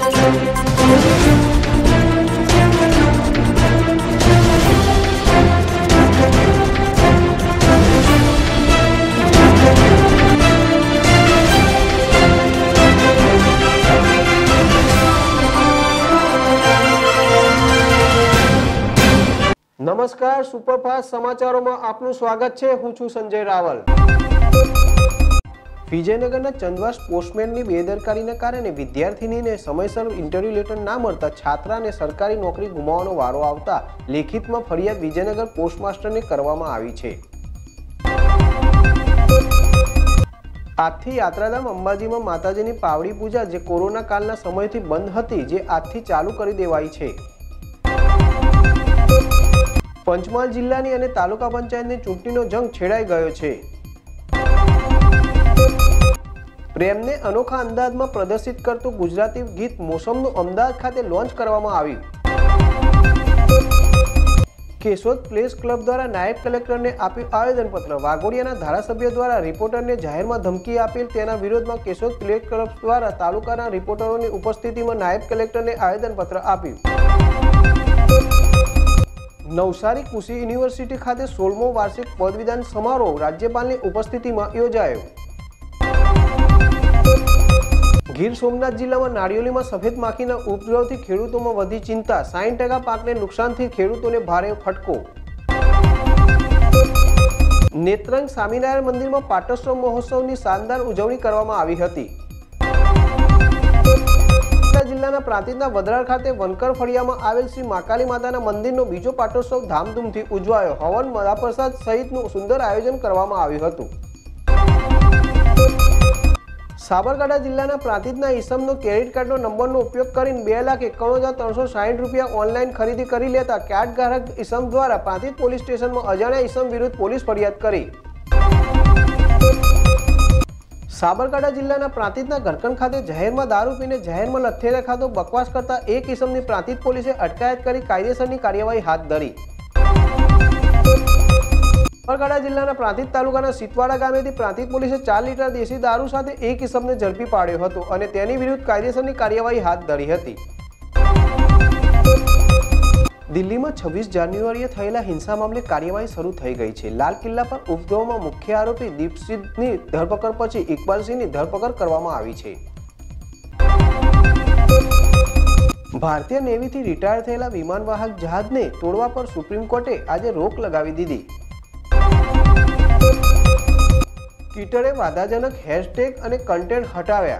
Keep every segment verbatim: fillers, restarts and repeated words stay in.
नमस्कार, सुपरफास्ट समाचारों में आपનું સ્વાગત છે। હું છું સંજય રાવલ। વિજયનગરના ચંદવાસ પોસ્ટમેનની બેદરકારીને કારણે વિદ્યાર્થીનીને સમયસર ઇન્ટરવ્યુ લેટર ના મળતા છાત્રાને સરકારી નોકરી ગુમાવવાનો વારો આવતા લેખિતમાં ફરિયાદ વિજયનગર પોસ્ટમાસ્ટરને કરવામાં આવી છે। આજથી યાત્રાધામ અંબાજીમાં માતાજીની પાવડી પૂજા જે કોરોના કાળના સમયથી બંધ હતી, જે આજથી ચાલુ કરી દેવાઈ છે। पंचमहाल जिल्लानी अने तालुका पंचायतनी चूंटणीनो जंग छेड़ाई गयो छे। प्रेमने अनोखा अंदाजमां प्रदर्शित करतुं गुजराती गीत मोसमनुं अमदावाद खाते लॉन्च करवामां आव्युं। केशोद प्रेस क्लब द्वारा नायब कलेक्टरने आप्युं आवेदनपत्र। वाघोडियाना धारासभ्य द्वारा रिपोर्टरने जाहेरमां धमकी आपेल तेना विरोधमां केशोद प्रेस क्लब द्वारा तालुकाना रिपोर्टरोनी उपस्थितिमां नायब कलेक्टरने आवेदनपत्र आप्युं। नवसारी कृषि यूनिवर्सिटी खाते सोलमो वार्षिक पदवीदान समारोह राज्यपालनी उपस्थितिमां योजायो। गीर सोमनाथ जिल्लामां नारियोलीमां सफेद माखीना उपद्रवथी खेडूतोमां वधी चिंता। साठ टका पाकने नुकसानथी खेडूतोने भारे फटको। नेत्रंग स्वामीनारायण मंदिरमां पाटोत्सव महोत्सवनी शानदार उजवणी करवामां आवी हती। जिल्लाना प्रांतिजना वडराळ खाते वनकर फळियामां आवेल श्री महाकाली माताना मंदिरनो बीजो पाटोत्सव धामधूमथी उजवायो। हवन महाप्रसाद सहितनुं सुंदर आयोजन करवामां आव्युं हतुं। साबरकांठा जिल्लाना प्रांतिजना ईसमनो क्रेडिट कार्डनो नंबरनो उपयोग करीने બે લાખ એકાણું હજાર ત્રણસો સાઠ રૂપિયા ऑनलाइन खरीदी करी लेता कार्ड धारक ईसम द्वारा प्रांतिज पोलीस स्टेशनमां अजाण्या ईसम विरुद्ध पोलीस फरियाद करी। साबरकांठा जिल्लाना प्रांतिजना घरकण खाते जाहेरमां दारू पीने जाहेरमां लथेरे खातो बकवास करता एक ईसमनी प्रांतिज पोलीसे अटकायत करी कायदेसरनी कार्यवाही हाथ धरी। साबरकांठा जिल्लाना प्रांतिज तालुकाना सीतवाड़ा गामेथी प्रांतिज पोलीसे चार लीटर देशी दारू साथे एक ईसमने झड़पी पाड्यो हतो अने तेनी विरुद्ध कायदेसरनी कार्यवाही हाथ धरी हती। दिल्ली में छब्बीस जान्युआरीए थयेला हिंसा मामले कार्यवाही शुरू थई गई है। लाल किल्ला पर उपद्रव में मुख्य आरोपी दीपसिंहनी धरपकड़ पछी इकबालसिंहनी धरपकड़ करवामां आवी छे। भारतीय नेवी थी रिटायर थयेला विमानवाहक जहाज ने तोड़वा पर सुप्रीम कोर्टे आज रोक लगावी दीधी। ट्विटरे वाधाजनक हेशटेग अने कंटेंट हटाव्या।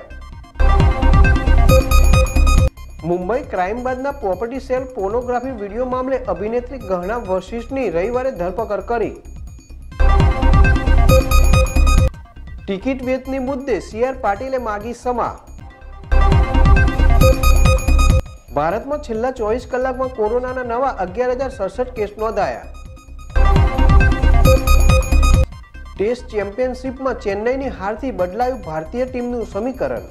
मुंबई क्राइम बादना प्रोपर्टी सेल पोर्नोग्राफी वीडियो मामले अभिनेत्री गहना वशिष्ठनी रविवारे धरपकड़ करी। टिकિટ વેચની મુદ્દે સી આર પાટીલે માગી ક્ષમા। ભારતમાં છેલ્લા ચોવીસ કલાકમાં કોરોનાના નવા અગિયાર હજાર સડસઠ કેસ નોંધાયા। ટેસ્ટ ચેમ્પિયનશિપમાં ચેન્નઈની હારથી બદલાયું ભારતીય ટીમનું સમીકરણ।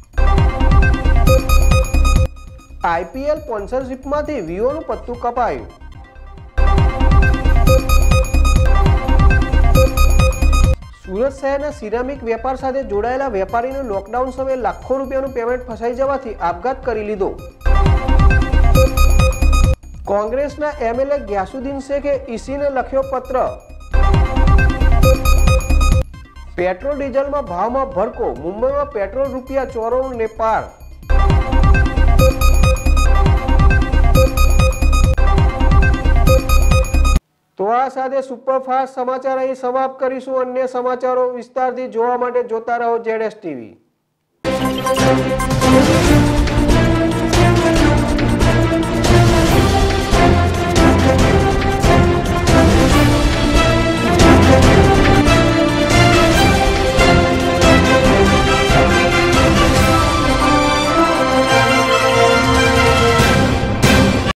आईपीएल स्पॉन्सरशिप मांथी वीओનું પત્તું કપાયું। सूरत शहरना सिरामिक व्यापार साथे जोड़ाયેલા વેપારીનો લોકડાઉન સમયે લાખો રૂપિયાનું પેમેન્ટ ફસાઈ જવાથી આપઘાત કરી લીધો। કોંગ્રેસના એમએલએ ગ્યાસુદ્દીન શેખે ઈસીને લખ્યો પત્ર। પેટ્રોલ ડીઝલમાં ભાવમાં ભડકો। મુંબઈમાં પેટ્રોલ રૂપિયા ચોરાણું ને પાર। तो आ साथे सुपरफास्ट समाचार अहीं समाप्त करीशुं। अन्य समाचारों विस्तारथी जोवा माटे जोता रहो जेड एस टीवी।